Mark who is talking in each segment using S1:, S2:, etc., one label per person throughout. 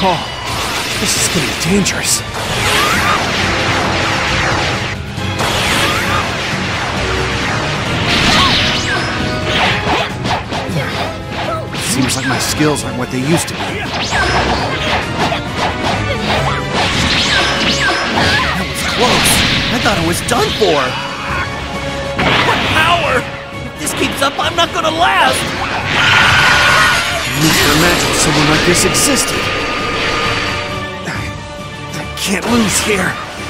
S1: call. This is getting dangerous. Seems like my skills aren't what they used to be. That was close. I thought I was done for.
S2: What power! If this keeps up, I'm not gonna last!
S1: I never imagined someone like this existed. I can't lose here.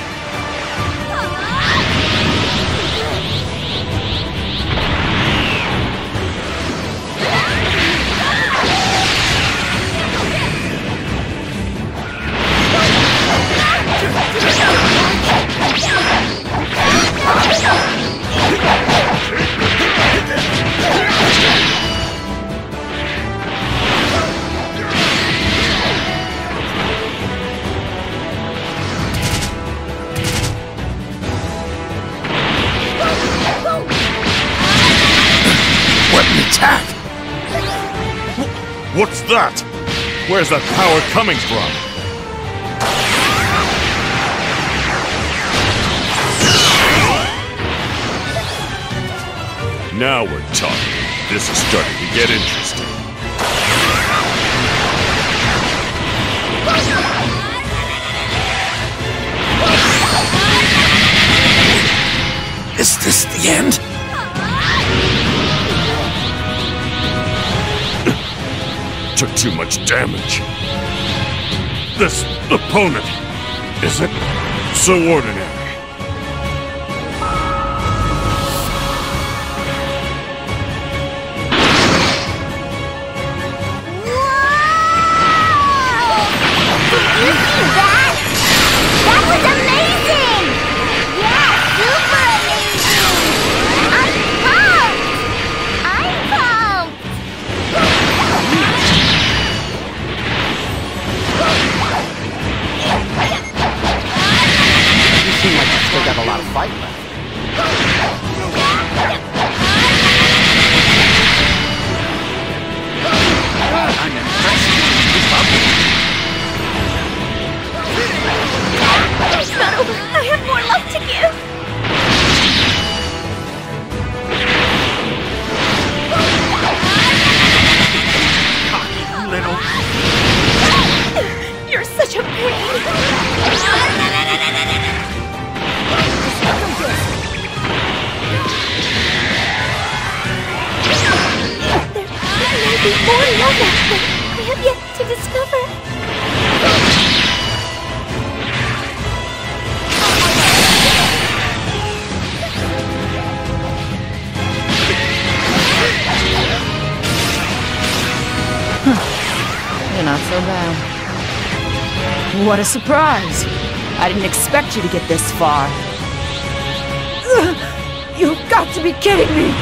S3: Attack! What's that? Where's that power coming from? Now we're talking. This is starting to get interesting.
S1: Is this the end?
S3: Took too much damage. This opponent isn't so ordinary.
S4: Got a lot of fight left. I'm impressed.
S5: It's not over. I have more life to give.
S1: Cocky little.
S5: You're such a pain. There may be more love out there I have yet to discover.
S6: You're not so bad. What a surprise! I didn't expect you to get this far. You've got to be kidding me!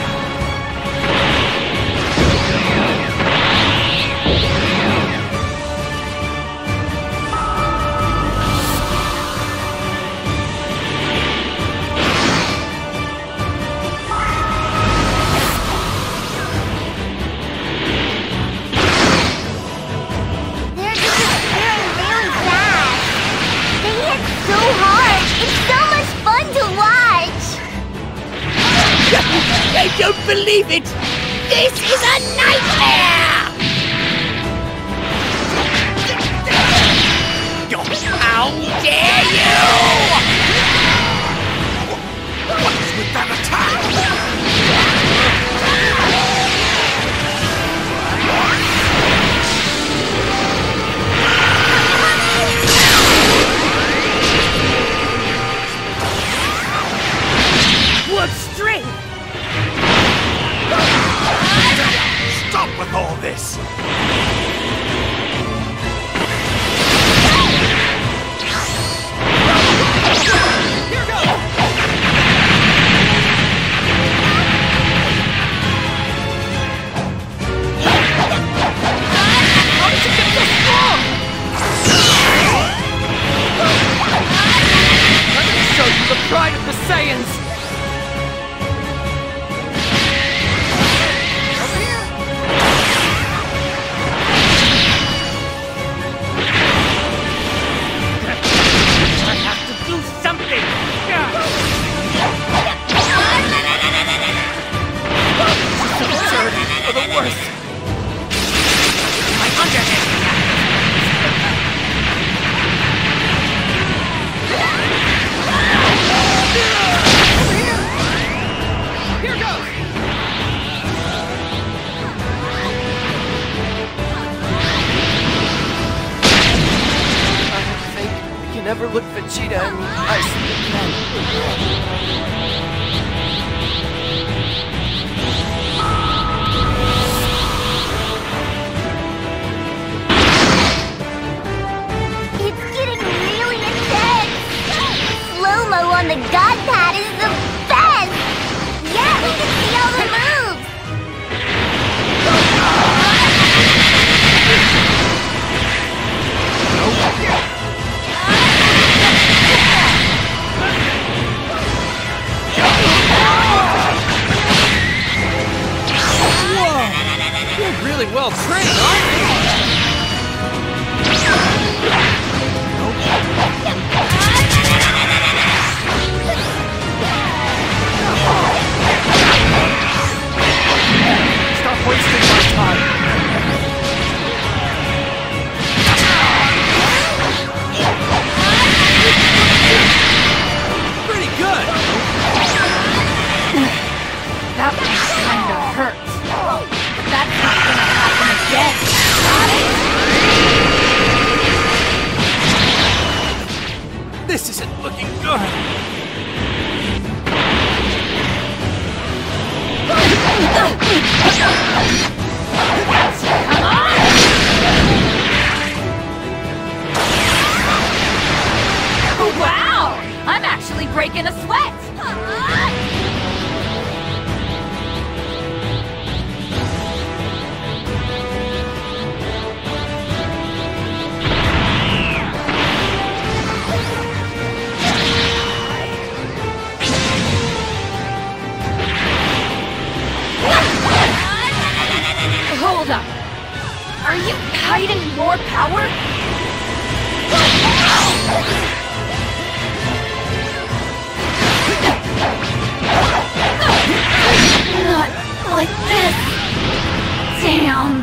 S2: I don't believe it! This is a nightmare! How dare you!
S1: What's with that attack?
S2: What strength!
S1: Stop with all this!
S2: well trained, aren't they?
S1: Stop wasting my time!
S2: Pretty good!
S5: That one kinda hurts. That's not gonna happen again. Got it?
S2: This isn't looking good!
S5: Come on! Wow! I'm actually breaking a sweat! Hold up! Are you hiding more power? Not like this! Damn!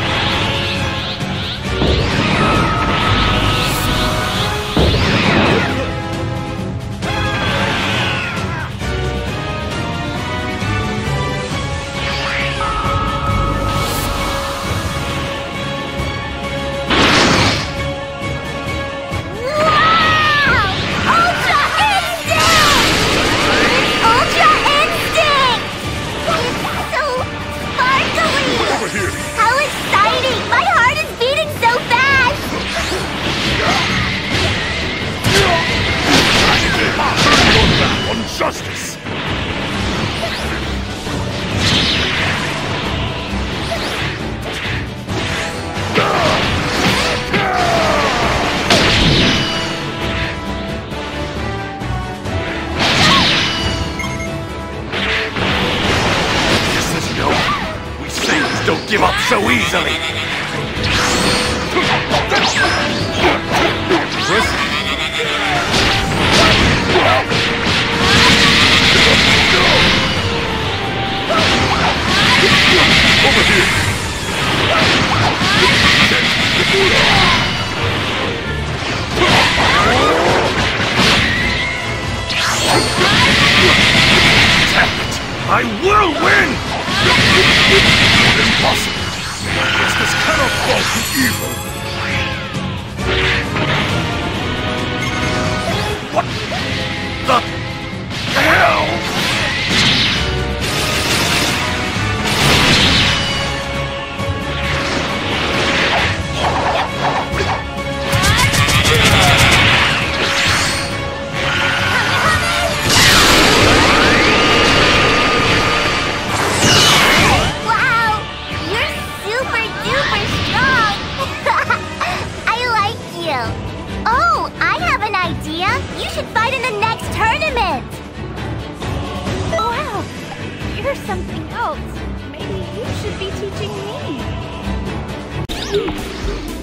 S3: Justice!
S1: This is no. We Saiyans don't give up so easily!
S3: Over here!
S1: I will win!
S3: Impossible! Justice cannot fall to evil!
S1: What the hell?
S5: You should fight in the next tournament! Wow, you're something else. Maybe you should be teaching me.